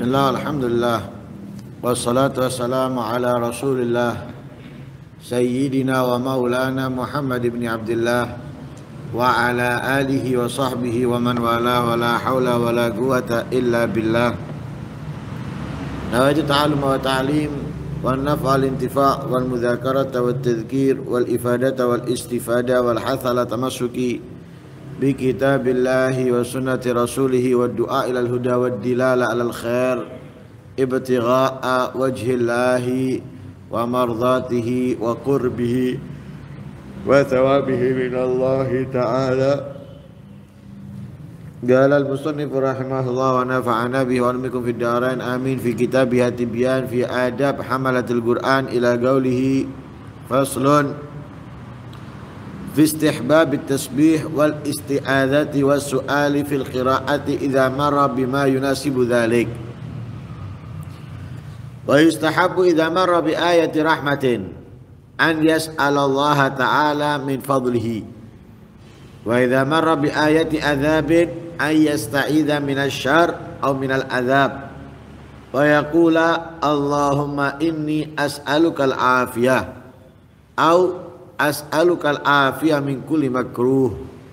Bismillah, alhamdulillah, wassalatu wassalamu ala rasulillah Sayyidina wa maulana Muhammad ibn Abdullah wa ala alihi wa sahbihi wa man wala wa la hawla wa la quwata illa billah. Nawaitu ta'alum wa ta'lim wa naf'al intifa' wal mudhakarata wal tadhkir wal ifadata wal istifada wal hathala tamassuki bi kitabillahi wa sunnati rasulihi wa du'a ilal huda wa dilala alal khair ibtigha'a wajhillahi wa mardatihi wa qurbihi wa thawabihi minallahi ta'ala. Qala al-musannif rahimahullah wa nafa'ana bihi wa almikum fid darain amin fi kitabihi tibyan fi adab hamalatil Qur'an ila qawlihi faslun في استحباب التسبيح والاستعاذة والسؤال في القراءة إذا مر بما يناسب ذلك. ويستحب إذا مر بآية رحمة أن يسأل الله تعالى من فضله، وإذا مر بآية عذاب أن يستعيذ من الشر أو من العذاب ويقول اللهم إني أسألك العافية أو as'alukal afiyah min kulli makruh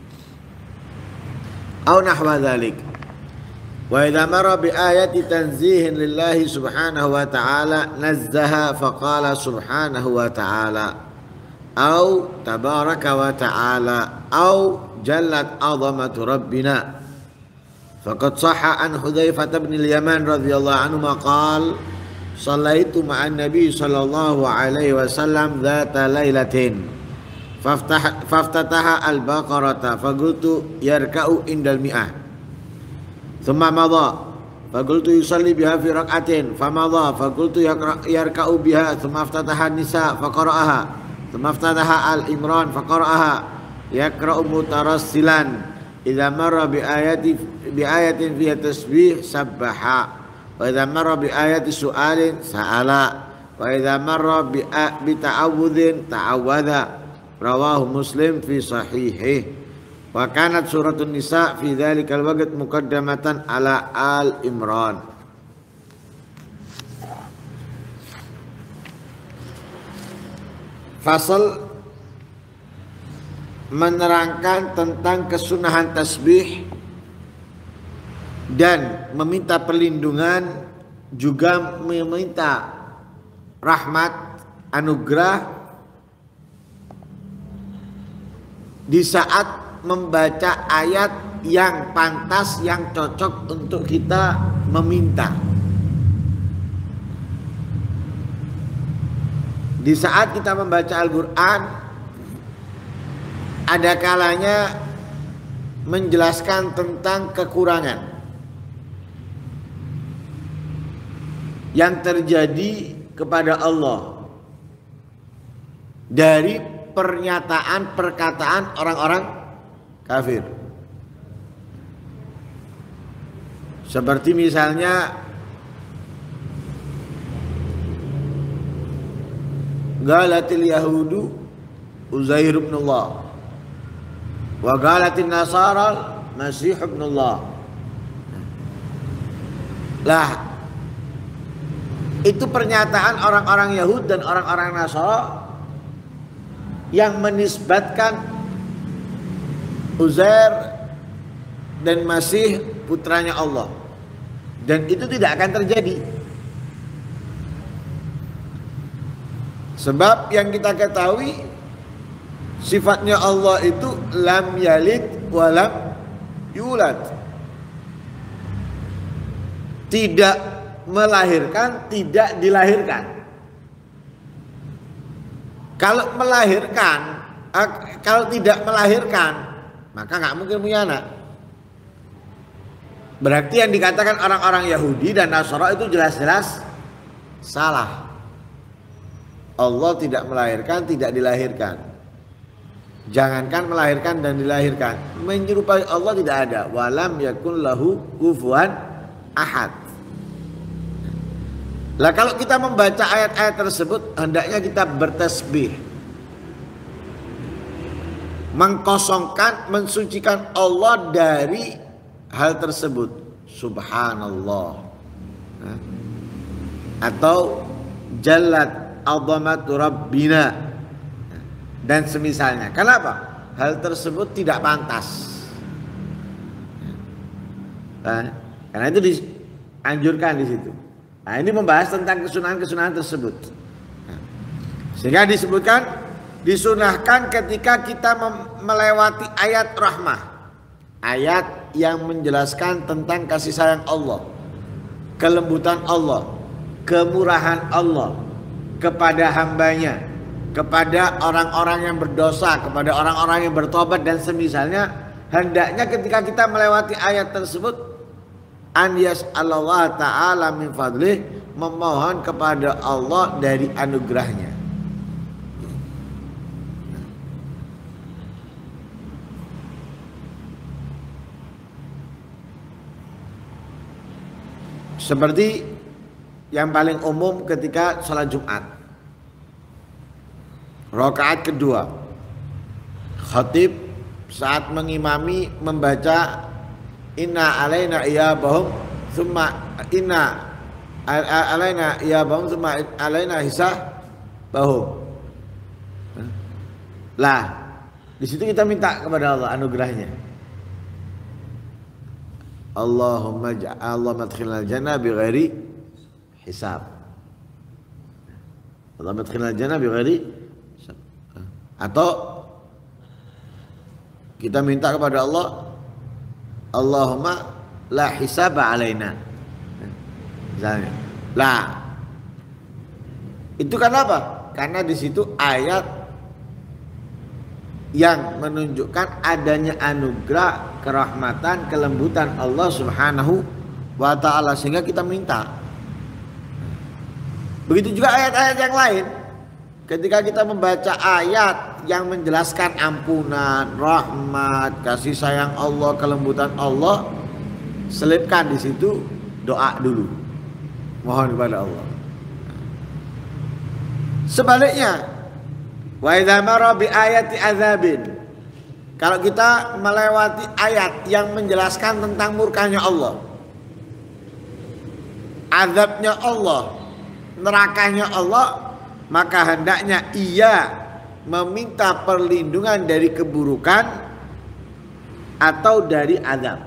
aw nahwa dhalik. Wa idza marra bi ayati tanzihin lillahi subhanahu wa ta'ala nazzaha faqala subhanahu wa ta'ala aw tabaraka wa ta'ala aw jallat 'azamatu rabbina. Faqad sahha an Hudzaifah bin al-Yaman radhiyallahu anhu maqal shallaitu ma'an nabi sallallahu alaihi wasallam dzata lailatin faftataha al-baqarata faqultu yarka'u indal mi'ah thumma madha faqultu yusalli biha fi rak'atin famadha faqultu yarka'u biha thumma aftataha an-nisa faqara'aha thumma aftataha al-imran faqara'aha yaqra'u mutarassilan idza marra bi ayatin fiha tasbih sabbaha wa idza marra bi ayati su'alin sa'ala wa idza marra bi ta'awudzin ta'awadha. Rawahu Muslim fi sahihih. Wa kanat suratun nisa fi dzalikal waqt muqaddamatan ala al Imran. Fasal menerangkan tentang kesunahan tasbih dan meminta perlindungan, juga meminta rahmat, anugerah di saat membaca ayat yang pantas, yang cocok untuk kita meminta. Di saat kita membaca Al-Quran, ada kalanya menjelaskan tentang kekurangan yang terjadi kepada Allah dari pernyataan perkataan orang-orang kafir. Seperti misalnya Galatil Yahudu Uzair ibn Allah wa Galatil Nasara Masih ibn Allah. Lah, itu pernyataan orang-orang Yahud dan orang-orang Nasara yang menisbatkan Uzair dan Masih putranya Allah, dan itu tidak akan terjadi. Sebab yang kita ketahui sifatnya Allah itu lam yalid wa lam yulad, tidak melahirkan, tidak dilahirkan. Kalau melahirkan, kalau tidak melahirkan, maka nggak mungkin punya anak. Berarti yang dikatakan orang-orang Yahudi dan Nasara itu jelas-jelas salah. Allah tidak melahirkan, tidak dilahirkan. Jangankan melahirkan dan dilahirkan, menyerupai Allah tidak ada. Walam yakun lahu kufuwan ahad. Lah kalau kita membaca ayat-ayat tersebut, hendaknya kita bertasbih, mengkosongkan, mensucikan Allah dari hal tersebut. Subhanallah. atau jallat azamatu rabbina dan semisalnya. Kenapa? Hal tersebut tidak pantas. Karena itu dianjurkan di situ. Nah, ini membahas tentang kesunahan-kesunahan tersebut. Sehingga disebutkan disunahkan ketika kita melewati ayat rahmah, ayat yang menjelaskan tentang kasih sayang Allah, kelembutan Allah, kemurahan Allah kepada hambanya, kepada orang-orang yang berdosa, kepada orang-orang yang bertobat dan semisalnya. Hendaknya ketika kita melewati ayat tersebut, an yas'alallah ta'ala min fadlih, memohon kepada Allah dari anugerahnya. Seperti yang paling umum ketika sholat Jumat, rakaat kedua, khatib saat mengimami membaca inna alaina iyabahum thumma inna alaina iyabahum thumma alaina hisabahum. Lah, di situ kita minta kepada Allah anugerahnya. Allahumma ja'alna madkhilal jannah bighairi hisab. Allahumma madkhilal jannah bighairi hisab. Atau kita minta kepada Allah, Allahumma la hisaba alaina. Misalnya. Lah. Itu karena apa? Karena di situ ayat yang menunjukkan adanya anugerah, kerahmatan, kelembutan Allah Subhanahu wa ta'ala, sehingga kita minta. Begitu juga ayat-ayat yang lain. Ketika kita membaca ayat yang menjelaskan ampunan, rahmat, kasih sayang Allah, kelembutan Allah, selipkan di situ doa dulu, mohon kepada Allah. Sebaliknya, wa idza mara bi ayati azabin, kalau kita melewati ayat yang menjelaskan tentang murkanya Allah, azabnya Allah, nerakanya Allah, maka hendaknya ia meminta perlindungan dari keburukan atau dari azab.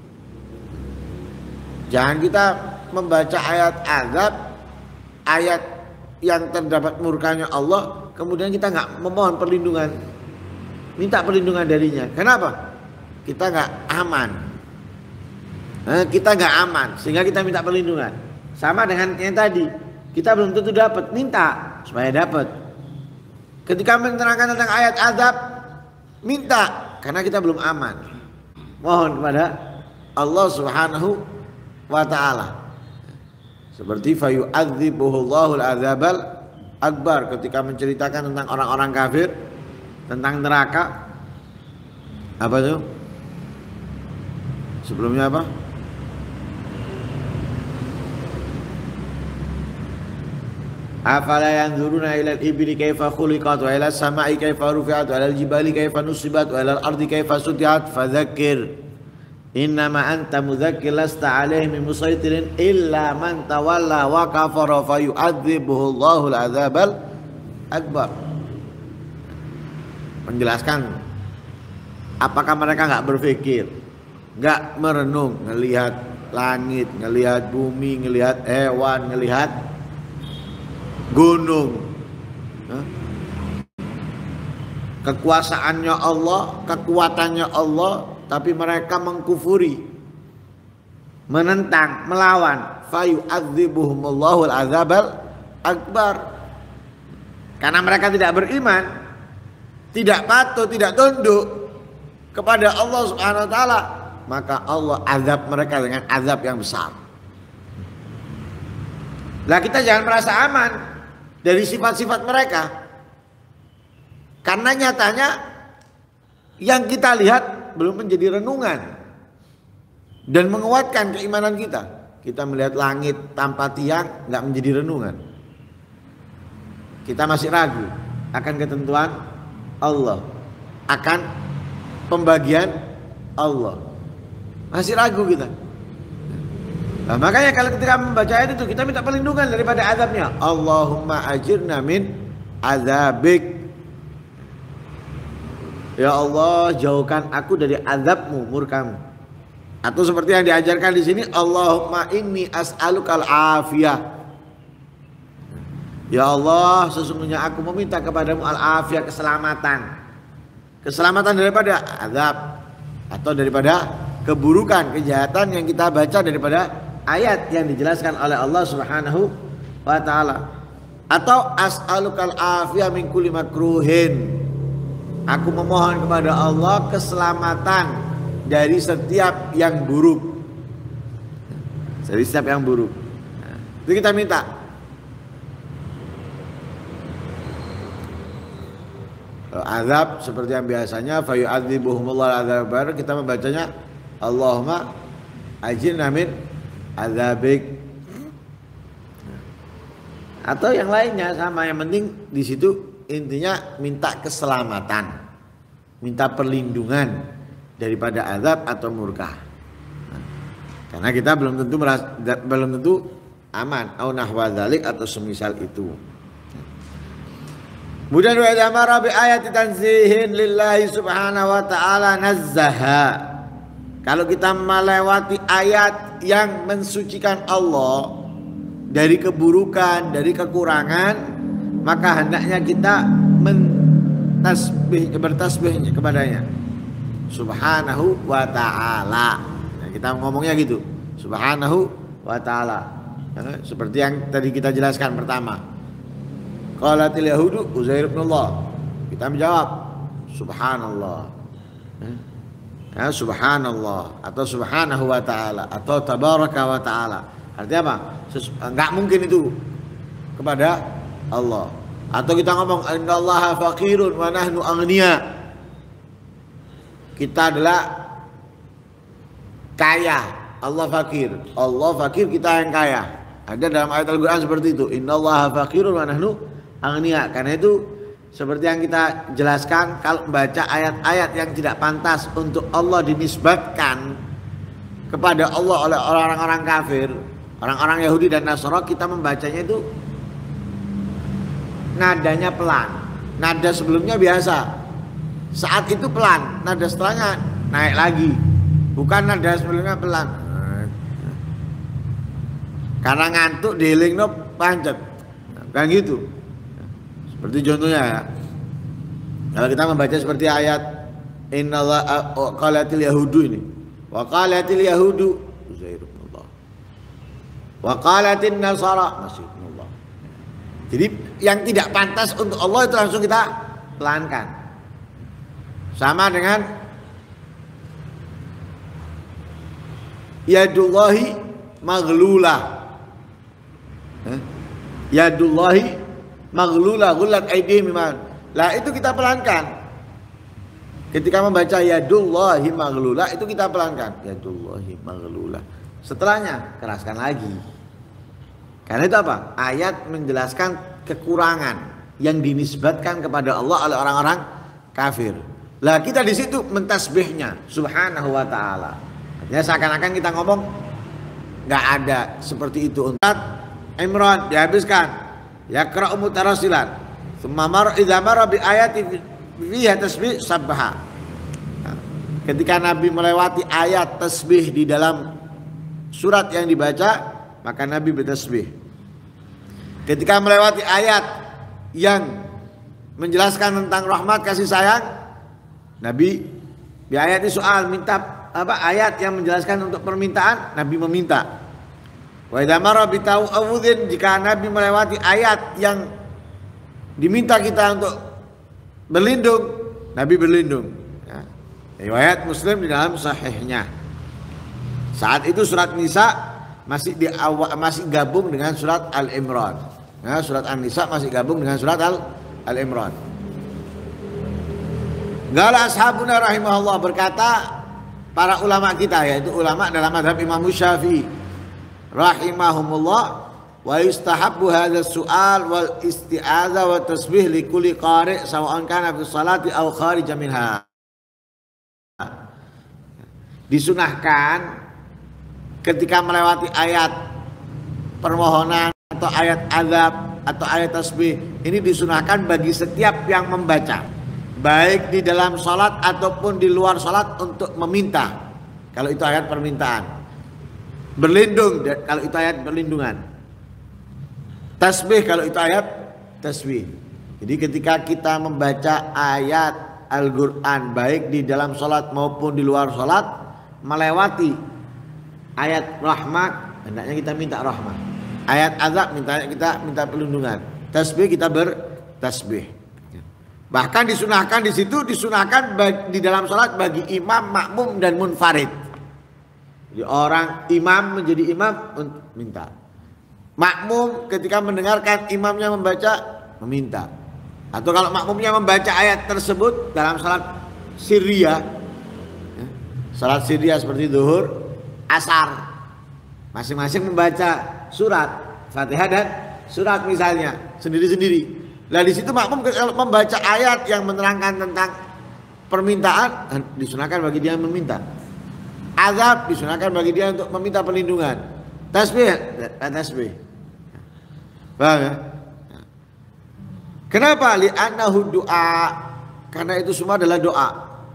Jangan kita membaca ayat azab, ayat yang terdapat murkanya Allah, kemudian kita nggak memohon perlindungan, minta perlindungan darinya. Kenapa? Kita nggak aman. Kita nggak aman, sehingga kita minta perlindungan. Sama dengan yang tadi, kita belum tentu dapat, minta supaya dapat. Ketika menerangkan tentang ayat azab, minta karena kita belum aman. Mohon kepada Allah Subhanahu wa ta'ala. Seperti fayu'adzibuhullahul adzabal akbar, ketika menceritakan tentang orang-orang kafir, tentang neraka. Apa itu? Sebelumnya apa? Afala yanzuruna ilal ibli kaifa khuliqat wa ilas sama'i kaifa rufi'at wa ilal jibali kaifa nusibat wa ilal ardi kaifa sutihat fadzakir innama anta mudzakkir lasta 'alaihim musaytirin illa man tawalla wa kafara fayu'adzibuhu Allahul 'adzabal akbar. Menjelaskan apakah mereka enggak berpikir, enggak merenung, ngelihat langit, ngelihat bumi, ngelihat hewan, ngelihat gunung, kekuasaannya Allah, kekuatannya Allah, tapi mereka mengkufuri, menentang, melawan. Fayu'adzibuhumullahul adzabal akbar. Karena mereka tidak beriman, tidak patuh, tidak tunduk kepada Allah Subhanahu wa taala, maka Allah azab mereka dengan azab yang besar. Lah, kita jangan merasa aman dari sifat-sifat mereka, karena nyatanya yang kita lihat belum menjadi renungan dan menguatkan keimanan kita. Kita melihat langit tanpa tiang nggak menjadi renungan. Kita masih ragu akan ketentuan Allah, akan pembagian Allah. Masih ragu kita. Nah, makanya kalau ketika membaca ayat itu kita minta perlindungan daripada azabnya. Allahumma ajirna min azabik. Ya Allah, jauhkan aku dari azabmu, murkamu. Atau seperti yang diajarkan di sini, Allahumma inni as'alukal afiyah. Ya Allah, sesungguhnya aku meminta kepadamu al-afiyah, keselamatan. Keselamatan daripada azab atau daripada keburukan, kejahatan yang kita baca daripada ayat yang dijelaskan oleh Allah Subhanahu wa taala. Atau as'alukal afiyah min kulli makruhin. Aku memohon kepada Allah keselamatan dari setiap yang buruk. Dari setiap yang buruk. Nah, itu kita minta. Azab seperti yang biasanya fayu'adzibuhumullah adzab bar, kita membacanya Allahumma ajirna min adzabik. Atau yang lainnya sama, yang penting di situ intinya minta keselamatan, minta perlindungan daripada azab atau murka. Nah, karena kita belum tentu aman au nahwa dzalik atau semisal itu. Kemudian wa idza mara bi ayati tanzihin lillahi subhanahu wa ta'ala nazzaha. Kalau kita melewati ayat yang mensucikan Allah dari keburukan, dari kekurangan, maka hendaknya kita bertasbih kepadanya subhanahu wa ta'ala. Nah, kita ngomongnya gitu, subhanahu wa ta'ala. Seperti yang tadi kita jelaskan pertama, qalatil yahudu Uzair ibn Allah, kita menjawab subhanallah, subhanallah atau subhanahu wa ta'ala atau tabaraka wa ta'ala. Artinya apa? Enggak mungkin itu kepada Allah. Atau kita ngomong innallaha faqirun wa nahnu aghnia, kita adalah kaya, Allah fakir. Allah fakir, kita yang kaya. Ada dalam ayat Al-Quran seperti itu, innallaha faqirun wa nahnu aghnia. Karena itu seperti yang kita jelaskan, kalau membaca ayat-ayat yang tidak pantas untuk Allah dinisbatkan kepada Allah oleh orang-orang kafir, orang-orang Yahudi dan Nasrani, kita membacanya itu nadanya pelan. Nada sebelumnya biasa, saat itu pelan, nada setelahnya naik lagi. Bukan nada sebelumnya pelan karena ngantuk dielingno pancet, kan gitu. Seperti contohnya ya, kalau kita membaca seperti ayat innallaha qalatil yahudu ini, wa qalatil yahudu Uzairullah, wa qalatin nasara Masihullah. Jadi yang tidak pantas untuk Allah itu langsung kita pelankan. Sama dengan yadullahi maghlulah, yadullahi maghlulah, ghullat aydihim. Lah itu kita pelankan. Ketika membaca yadullahi maghlulah itu kita pelankan, yadullahi maghlulah. Setelahnya keraskan lagi. Karena itu apa? Ayat menjelaskan kekurangan yang dinisbatkan kepada Allah oleh orang-orang kafir. Lah kita di situ mentasbihnya subhanahu wa ta'ala. Ya seakan-akan kita ngomong nggak ada seperti itu. Untuk Imran dihabiskan yaqra'u mutarasilan tsumma idza mara bi ayati fiha tasbih sabbaha. Ketika Nabi melewati ayat tasbih di dalam surat yang dibaca, maka Nabi bertasbih. Ketika melewati ayat yang menjelaskan tentang rahmat kasih sayang, Nabi di ayat ini soal minta apa, ayat yang menjelaskan untuk permintaan, Nabi meminta. Wa idza mara bi ta'awudzin, jika Nabi melewati ayat yang diminta kita untuk berlindung, Nabi berlindung. Ya. Riwayat Muslim di dalam sahihnya. Saat itu surat Nisa masih gabung dengan surat Al-Imran. Nah, surat An-Nisa masih gabung dengan surat Al-Imran. Qala ashabuna rahimahullah, berkata para ulama kita, yaitu ulama dalam mazhab Imam Syafi'i rahimahumullah, wa yustahabbu hadha su'al wal isti'adzah wa tasbih li kulli qari' sawa'an kana fi sholati aw kharija minha. Disunahkan ketika melewati ayat permohonan atau ayat azab atau ayat tasbih, ini disunahkan bagi setiap yang membaca, baik di dalam sholat ataupun di luar sholat, untuk meminta kalau itu ayat permintaan, berlindung kalau itu ayat perlindungan, tasbih kalau itu ayat tasbih. Jadi ketika kita membaca ayat Al-Quran baik di dalam sholat maupun di luar sholat, melewati ayat rahmat, hendaknya kita minta rahmat. Ayat azab, kita minta perlindungan. Tasbih, kita bertasbih. Bahkan disunahkan di situ, disunahkan di dalam sholat bagi imam, makmum dan munfarid. Jadi orang imam menjadi imam untuk minta. Makmum ketika mendengarkan imamnya membaca, meminta. Atau kalau makmumnya membaca ayat tersebut dalam salat sirriyah, salat sirriyah seperti zuhur, asar, masing-masing membaca surat Fatihah dan surat misalnya sendiri-sendiri. Nah di situ makmum membaca ayat yang menerangkan tentang permintaan, disunahkan bagi dia meminta. Azab disunahkan bagi dia untuk meminta perlindungan. Tasbih, tasbih. Paham ya? Kenapa? Li'annahu du'a, karena itu semua adalah doa.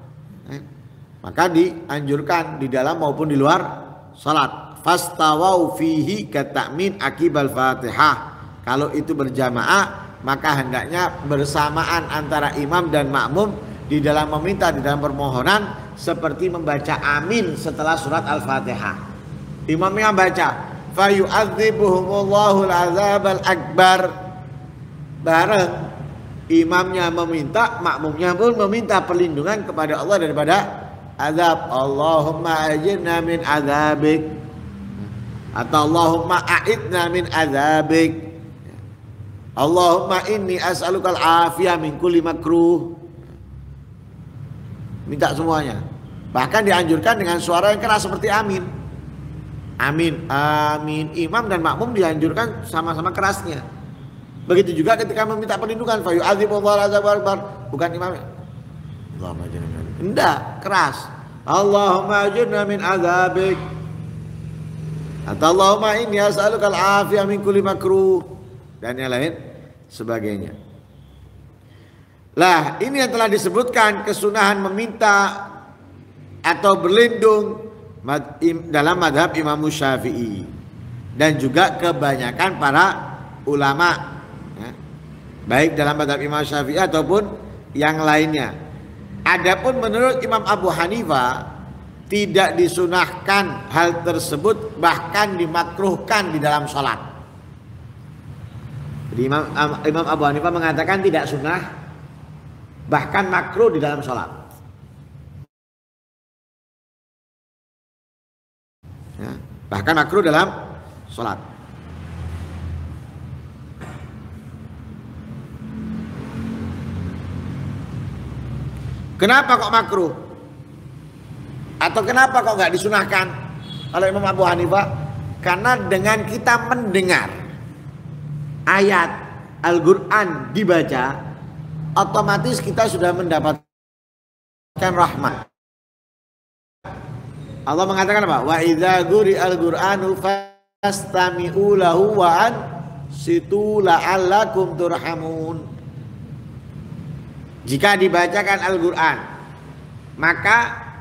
Maka dianjurkan di dalam maupun di luar salat. Fastawau fihi kata'min akibal Fatihah. Kalau itu berjamaah, maka hendaknya bersamaan antara imam dan makmum di dalam meminta, di dalam permohonan, seperti membaca amin setelah surat Al-Fatihah. Imamnya baca fa yu'adzibuhumullahu al-'adzabal akbar, bareng imamnya meminta, makmumnya pun meminta perlindungan kepada Allah daripada azab. Allahumma ajirna min azabik, atau Allahumma a'idna min azabik, Allahumma inni as'alukal afiyah min kulli makruh. Minta semuanya. Bahkan dianjurkan dengan suara yang keras seperti amin. Amin, amin. Imam dan makmum dianjurkan sama-sama kerasnya. Begitu juga ketika meminta perlindungan, fa yu'adzibullahu al-'adzabal akbar, bukan imamnya. Allahumma ajirna min azabik. Enggak, keras. Allahumma ajirna min azabik. Atau Allahumma inni as'alukal afiyah min kulli makruh, dan yang lain sebagainya. Lah, ini yang telah disebutkan kesunahan meminta atau berlindung dalam madhab Imam Syafi'i dan juga kebanyakan para ulama, ya, baik dalam madhab Imam Syafi'i ataupun yang lainnya. Adapun menurut Imam Abu Hanifah tidak disunahkan hal tersebut, bahkan dimakruhkan di dalam sholat. Jadi Imam Abu Hanifah mengatakan tidak sunnah, bahkan makruh di dalam sholat. Ya, bahkan makruh dalam sholat. Kenapa kok makruh? Atau kenapa kok nggak disunahkan oleh Imam Abu Hanifah? Karena dengan kita mendengar ayat Al-Quran dibaca, otomatis kita sudah mendapatkan rahmat. Allah mengatakan apa? Wa idza quri'al Qur'anu fastami'u lahu wa ansitu la'allakum turhamun. Jika dibacakan Al-Quran, maka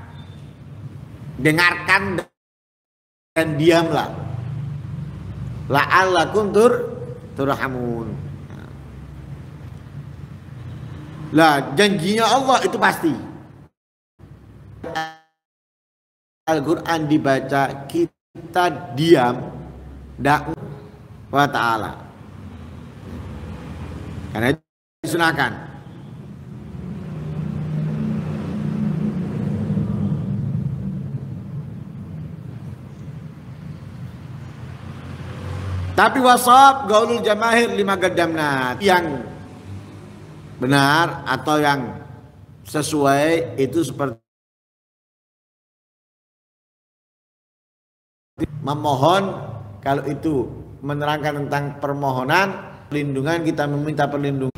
dengarkan dan diamlah. La'allakum turhamun. Lah, janjinya Allah itu pasti. Al-Quran dibaca, kita diam, dakwah wa ta'ala. Karena itu disunahkan. Tapi wasab gaulul jamahir lima gadamna, yang benar atau yang sesuai itu seperti memohon, kalau itu menerangkan tentang permohonan perlindungan, kita meminta perlindungan